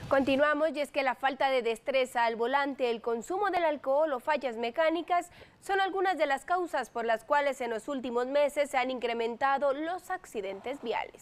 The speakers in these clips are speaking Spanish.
Continuamos, y es que la falta de destreza al volante, el consumo del alcohol o fallas mecánicas son algunas de las causas por las cuales en los últimos meses se han incrementado los accidentes viales.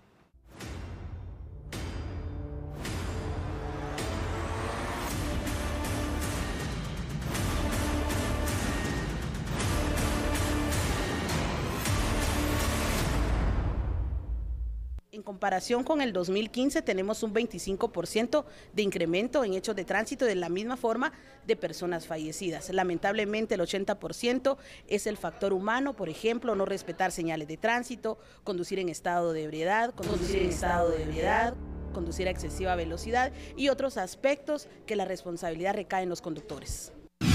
En comparación con el 2015 tenemos un 25% de incremento en hechos de tránsito, de la misma forma de personas fallecidas. Lamentablemente el 80% es el factor humano, por ejemplo, no respetar señales de tránsito, conducir en estado de ebriedad, conducir a excesiva velocidad y otros aspectos que la responsabilidad recae en los conductores.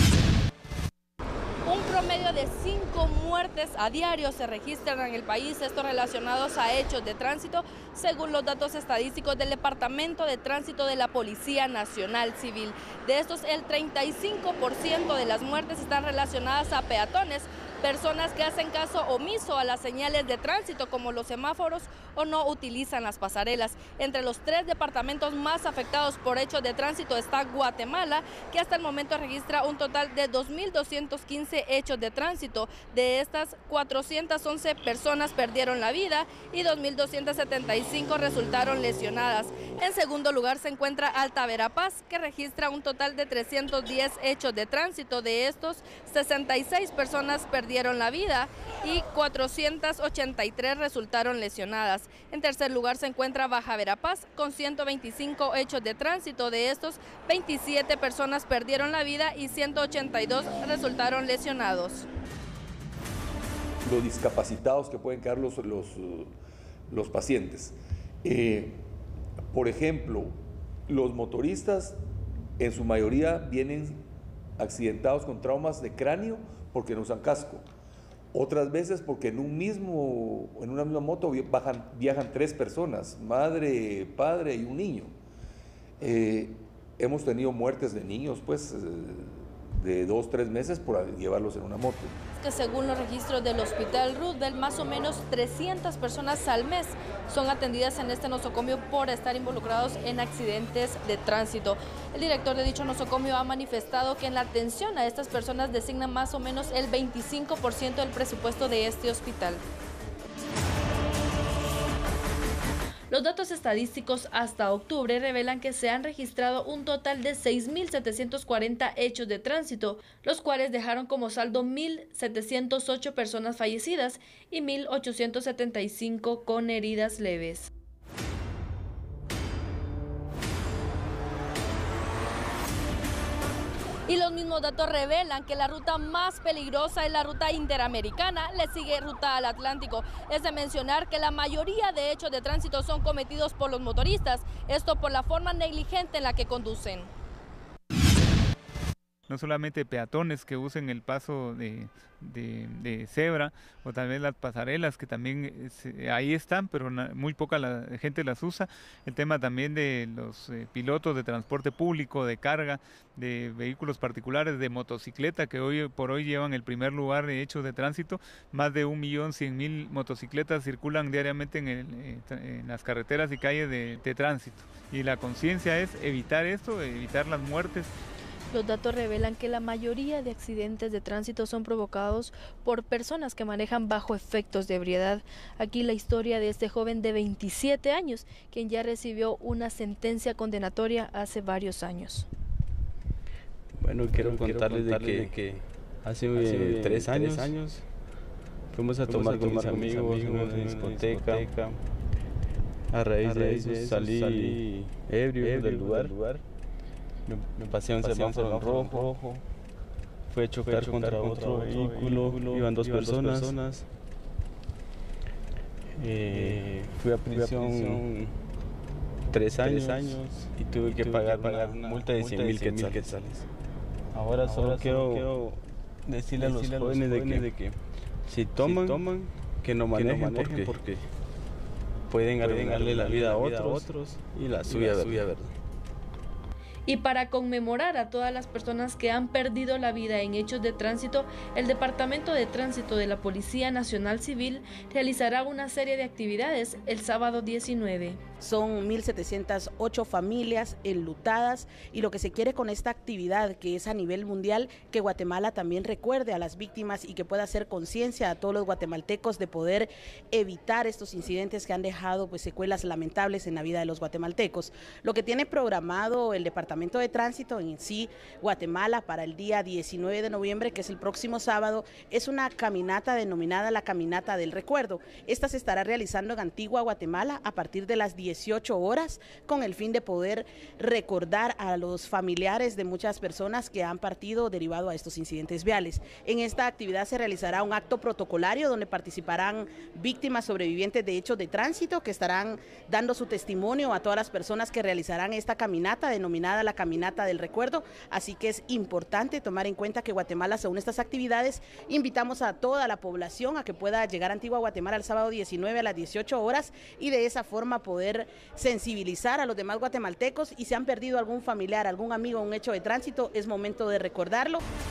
Un promedio de 5 muertes a diario se registran en el país, estos relacionados a hechos de tránsito, según los datos estadísticos del Departamento de Tránsito de la Policía Nacional Civil. De estos, el 35% de las muertes están relacionadas a peatones, personas que hacen caso omiso a las señales de tránsito como los semáforos o no utilizan las pasarelas. Entre los 3 departamentos más afectados por hechos de tránsito está Guatemala, que hasta el momento registra un total de 2.215 hechos de tránsito. De estas, 411 personas perdieron la vida y 2.275 resultaron lesionadas. En segundo lugar se encuentra Alta Verapaz, que registra un total de 310 hechos de tránsito. De estos, 66 personas perdieron la vida y 483 resultaron lesionadas. En tercer lugar se encuentra Baja Verapaz con 125 hechos de tránsito. De estos, 27 personas perdieron la vida y 182 resultaron lesionados. Los discapacitados que pueden quedar los pacientes. Por ejemplo, los motoristas en su mayoría vienen accidentados con traumas de cráneo porque no usan casco. Otras veces porque en una misma moto viajan 3 personas, madre, padre y un niño. Hemos tenido muertes de niños, pues, de 2 o 3 meses por llevarlos en una moto. Que según los registros del Hospital Roosevelt, más o menos 300 personas al mes son atendidas en este nosocomio por estar involucrados en accidentes de tránsito. El director de dicho nosocomio ha manifestado que en la atención a estas personas designan más o menos el 25% del presupuesto de este hospital. Los datos estadísticos hasta octubre revelan que se han registrado un total de 6.740 hechos de tránsito, los cuales dejaron como saldo 1.708 personas fallecidas y 1.875 con heridas leves. Y los mismos datos revelan que la ruta más peligrosa es la ruta interamericana, le sigue ruta al Atlántico. Es de mencionar que la mayoría de hechos de tránsito son cometidos por los motoristas, esto por la forma negligente en la que conducen. No solamente peatones que usen el paso de cebra o tal vez las pasarelas que también ahí están, pero muy poca la gente las usa. El tema también de los pilotos de transporte público, de carga, de vehículos particulares, de motocicleta, que hoy por hoy llevan el primer lugar de hechos de tránsito. Más de 1.100.000 motocicletas circulan diariamente en las carreteras y calles de tránsito. Y la conciencia es evitar esto, evitar las muertes. Los datos revelan que la mayoría de accidentes de tránsito son provocados por personas que manejan bajo efectos de ebriedad. Aquí la historia de este joven de 27 años, quien ya recibió una sentencia condenatoria hace varios años. Bueno, quiero contarles de que hace 3 años fuimos a tomar con mis amigos en una discoteca. A raíz de eso salí ebrio del lugar. Me pasé un semáforo en rojo, fue a chocar contra otro vehículo, iban 2 personas. Fui a prisión 3 años y tuve que pagar una multa de 100.000 quetzales. Ahora solo quiero decirle a los jóvenes de que si toman, que no manejen porque pueden arruinarle la vida a otros y la suya, ¿verdad? Y para conmemorar a todas las personas que han perdido la vida en hechos de tránsito, el Departamento de Tránsito de la Policía Nacional Civil realizará una serie de actividades el sábado 19. son 1.708 familias enlutadas y lo que se quiere con esta actividad, que es a nivel mundial, que Guatemala también recuerde a las víctimas y que pueda hacer conciencia a todos los guatemaltecos de poder evitar estos incidentes que han dejado pues secuelas lamentables en la vida de los guatemaltecos. Lo que tiene programado el Departamento de Tránsito en sí Guatemala para el día 19 de noviembre, que es el próximo sábado, es una caminata denominada la Caminata del Recuerdo. Esta se estará realizando en Antigua Guatemala a partir de las 18 horas con el fin de poder recordar a los familiares de muchas personas que han partido derivado a estos incidentes viales. En esta actividad se realizará un acto protocolario donde participarán víctimas sobrevivientes de hechos de tránsito que estarán dando su testimonio a todas las personas que realizarán esta caminata denominada la Caminata del Recuerdo. Así que es importante tomar en cuenta que Guatemala se une a estas actividades. Invitamos a toda la población a que pueda llegar a Antigua Guatemala el sábado 19 a las 18 horas y de esa forma poder sensibilizar a los demás guatemaltecos, y si han perdido algún familiar, algún amigo, un hecho de tránsito, es momento de recordarlo.